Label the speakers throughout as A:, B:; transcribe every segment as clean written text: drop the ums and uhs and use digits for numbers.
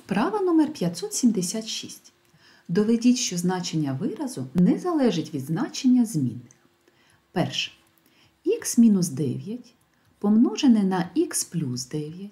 A: Вправа номер 576. Доведіть, що значення виразу не залежить від значення змінних. Перше. Х-9 помножене на х плюс 9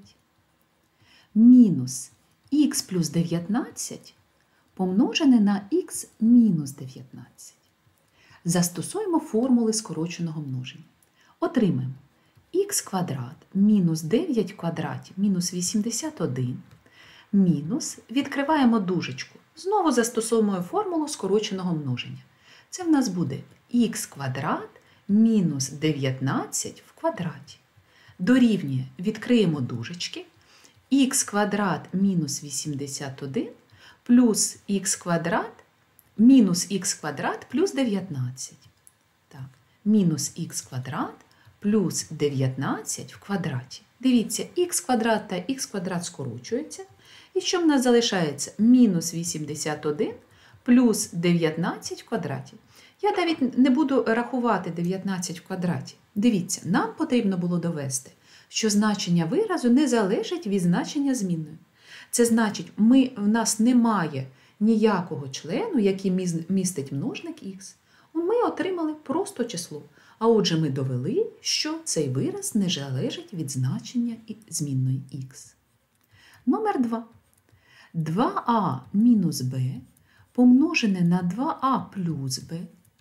A: мінус х плюс 19 помножене на х мінус 19. Застосуємо формули скороченого множення. Отримаємо х квадрат мінус 9 в квадраті мінус 81 мінус, відкриваємо дужечку. Знову застосовуємо формулу скороченого множення. Це в нас буде х квадрат мінус 19 в квадраті. Дорівнює, відкриємо дужечки, х квадрат мінус 81 плюс х квадрат мінус х квадрат плюс 19. Так, мінус х квадрат плюс 19 в квадраті. Дивіться, х квадрат та х квадрат скорочуються. І що в нас залишається? Мінус 81 плюс 19 в квадраті. Я навіть не буду рахувати 19 в квадраті. Дивіться, нам потрібно було довести, що значення виразу не залежить від значення змінної. Це значить, в нас немає ніякого члену, який містить множник х. Ми отримали просто число. А отже, ми довели, що цей вираз не залежить від значення змінної х. Номер 2. 2а мінус b помножене на 2а плюс b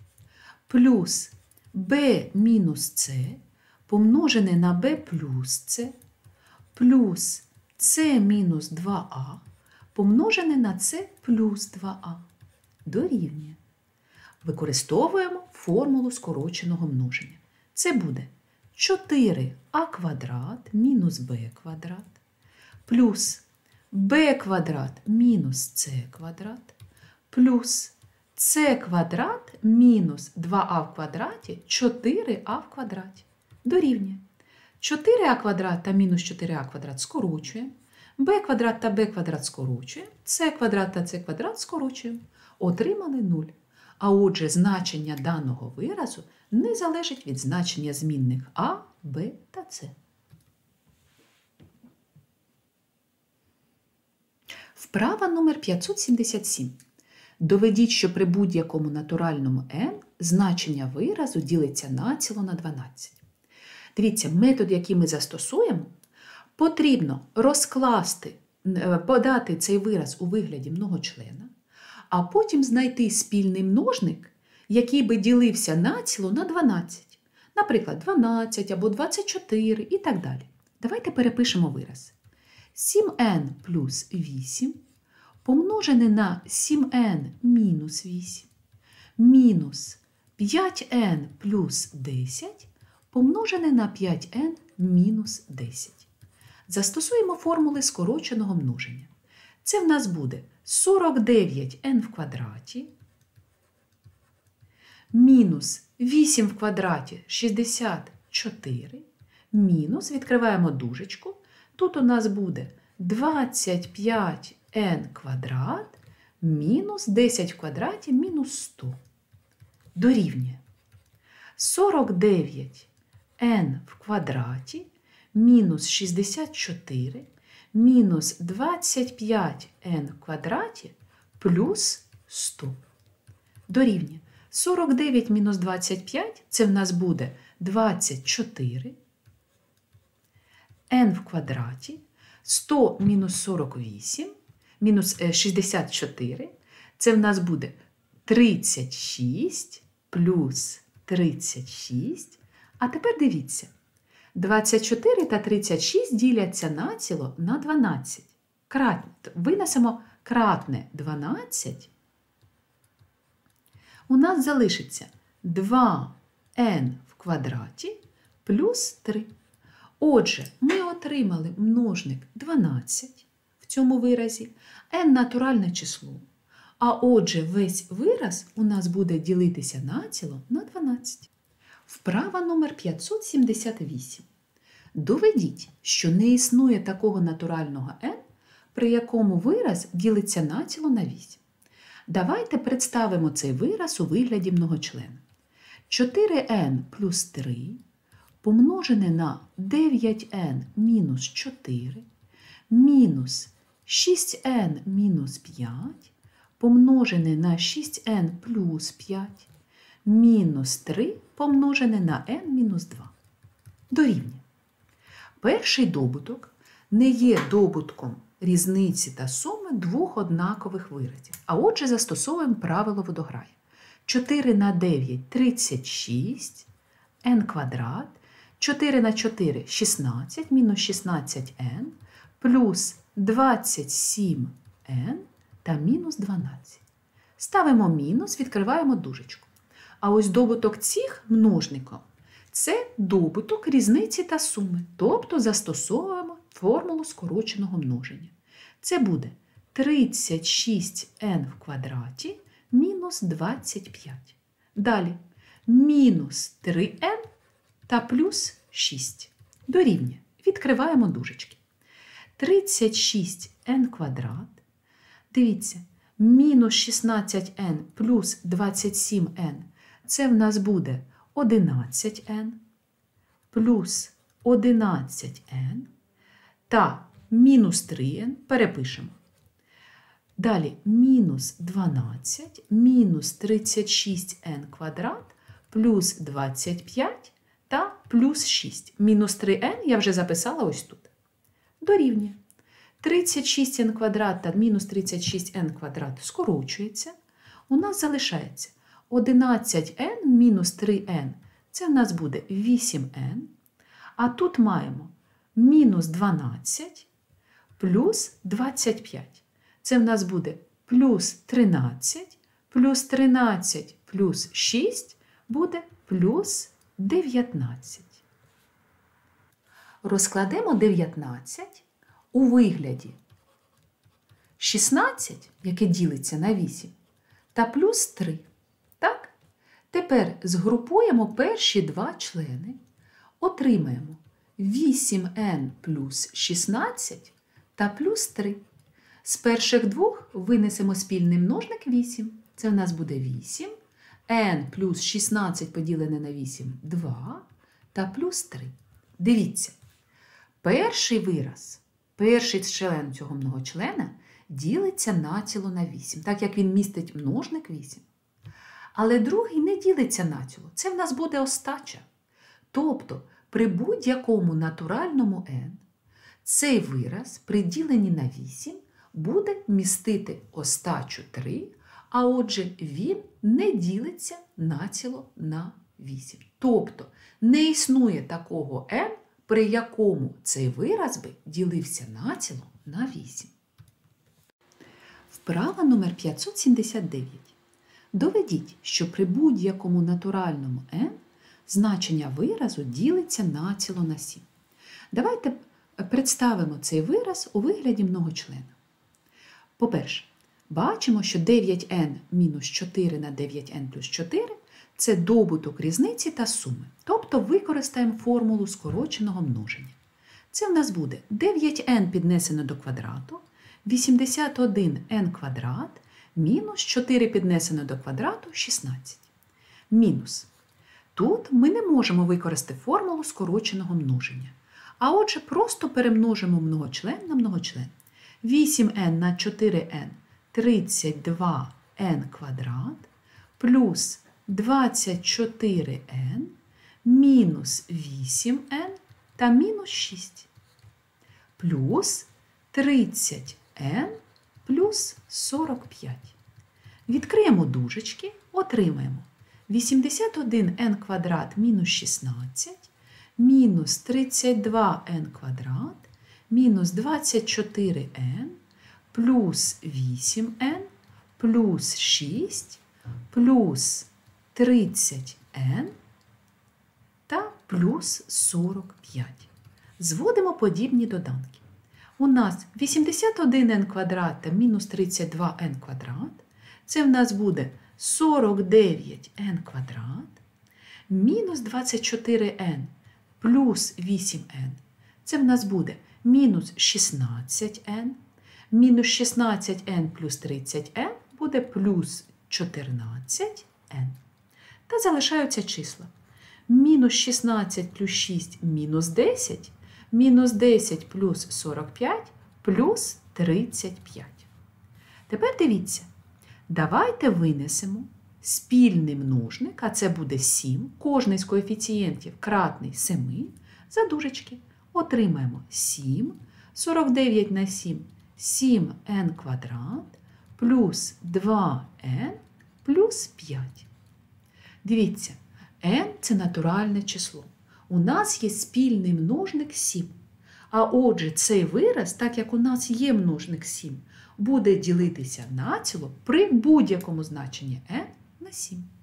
A: плюс b мінус c помножене на b плюс c плюс c мінус 2а помножене на c плюс 2а дорівнює. Використовуємо формулу скороченого множення. Це буде 4а квадрат мінус b квадрат плюс b квадрат мінус c квадрат плюс c квадрат мінус 2а в квадраті 4а в квадраті дорівнює. 4а квадрат та мінус 4а квадрат скорочуємо, b квадрат та b квадрат скорочуємо, c квадрат та c квадрат скорочуємо. Отримали 0. А отже, значення даного виразу не залежить від значення змінних а, b та c. Вправа номер 577. Доведіть, що при будь-якому натуральному n значення виразу ділиться націло на 12. Дивіться, метод, який ми застосуємо, потрібно подати цей вираз у вигляді многочлена, а потім знайти спільний множник, який би ділився націло на 12. Наприклад, 12 або 24 і так далі. Давайте перепишемо вираз. 7n плюс 8 помножене на 7n мінус 8 мінус 5n плюс 10 помножене на 5n мінус 10. Застосуємо формули скороченого множення. Це в нас буде 49n в квадраті мінус 8 в квадраті 64 мінус, відкриваємо дужечку, тут у нас буде 25n квадрат мінус 10 в квадраті мінус 100. Дорівнює 49n в квадраті мінус 64 мінус 25n в квадраті плюс 100. Дорівнює 49 мінус 25 – це в нас буде 24 n в квадраті, 100 мінус 48, мінус 64, це в нас буде 36 плюс 36. А тепер дивіться, 24 та 36 діляться націло на 12. Винесемо кратне 12. У нас залишиться 2n в квадраті плюс 3. Отже, ми отримали множник 12 в цьому виразі, n – натуральне число. А отже, весь вираз у нас буде ділитися націло на 12. Вправа номер 578. Доведіть, що не існує такого натурального n, при якому вираз ділиться націло на 8. Давайте представимо цей вираз у вигляді многочлена. 4n плюс 3 помножене на 9n мінус 4 мінус 6n мінус 5 помножене на 6n плюс 5 мінус 3 помножене на n мінус 2 дорівнює. Перший добуток не є добутком різниці та суми двох однакових виразів. А отже, застосовуємо правило водограю. 4 на 9 – 36, n квадрат, 4 на 4 – 16, мінус 16n, плюс 27n та мінус 12. Ставимо мінус, відкриваємо дужечку. А ось добуток цих множників – це добуток різниці та суми, тобто застосовуємо формулу скороченого множення. Це буде 36n в квадраті мінус 25. Далі мінус 3n та плюс 6 дорівнює. Відкриваємо дужечки. 36n квадрат. Дивіться, мінус 16n плюс 27n – це в нас буде 11n плюс 11n та мінус 3n перепишемо. Далі мінус 12 мінус 36n квадрат плюс 25 та плюс 6. Мінус 3n я вже записала ось тут. Дорівнює. 36n квадрат та мінус 36n квадрат скорочується. У нас залишається 11n мінус 3n. Це в нас буде 8n. А тут маємо мінус 12 плюс 25. Це в нас буде плюс 13 плюс 6 буде плюс 19. Розкладемо 19 у вигляді 16, яке ділиться на 8, та плюс 3. Так? Тепер згрупуємо перші два члени, отримаємо 8n плюс 16 та плюс 3. З перших двох винесемо спільний множник 8. Це в нас буде 8. n плюс 16 поділене на 8 – 2 та плюс 3. Дивіться, перший вираз, перший член цього многочлена ділиться націло на 8, так як він містить множник 8. Але другий не ділиться націло. Це в нас буде остача. Тобто, при будь-якому натуральному n цей вираз при діленні на 8 буде містити остачу 3, а отже він не ділиться націло на 8. Тобто не існує такого n, при якому цей вираз би ділився націло на 8. Вправа номер 579. Доведіть, що при будь-якому натуральному n значення виразу ділиться націло на 7. Давайте представимо цей вираз у вигляді многочлена. По-перше, бачимо, що 9n мінус 4 на 9n плюс 4 – це добуток різниці та суми. Тобто використаємо формулу скороченого множення. Це в нас буде 9n піднесено до квадрату, 81n квадрат, мінус 4 піднесено до квадрату – 16. Мінус. Тут ми не можемо використати формулу скороченого множення. А отже, просто перемножимо многочлен на многочлен. 8n на 4n – 32n квадрат, плюс 24n, мінус 8n та мінус 6, плюс 30n плюс 45. Відкриємо дужечки, отримаємо 81n квадрат мінус 16, мінус 32n квадрат, мінус 24n, плюс 8n, плюс 6, плюс 30n та плюс 45. Зводимо подібні доданки. У нас 81n квадрат та мінус 32n квадрат. Це в нас буде 49n квадрат, мінус 24n плюс 8n. Це в нас буде мінус 16n, мінус 16n плюс 30n буде плюс 14n. Та залишаються числа. Мінус 16 плюс 6 – мінус 10, мінус 10 плюс 45 плюс 35. Тепер дивіться, давайте винесемо спільний множник, а це буде 7, кожний з коефіцієнтів кратний 7, за дужечки. Отримаємо 7, 49 на 7, 7n квадрат, плюс 2n, плюс 5. Дивіться, n – це натуральне число. У нас є спільний множник 7. А отже, цей вираз, так як у нас є множник 7, буде ділитися націло при будь-якому значенні n на 7.